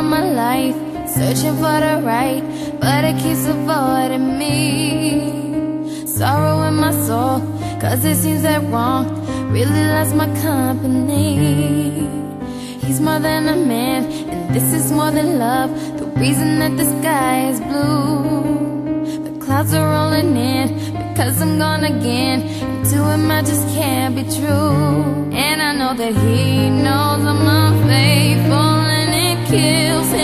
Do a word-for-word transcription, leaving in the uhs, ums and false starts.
in my life, searching for the right, but it keeps avoiding me. Sorrow in my soul, cause it seems that wrong really loves my company. He's more than a man, and this is more than love. The reason that the sky is blue, the clouds are rolling in, because I'm gone again, and to him I just can't be true. And I know that he knows I'm unfaithful, and it kills him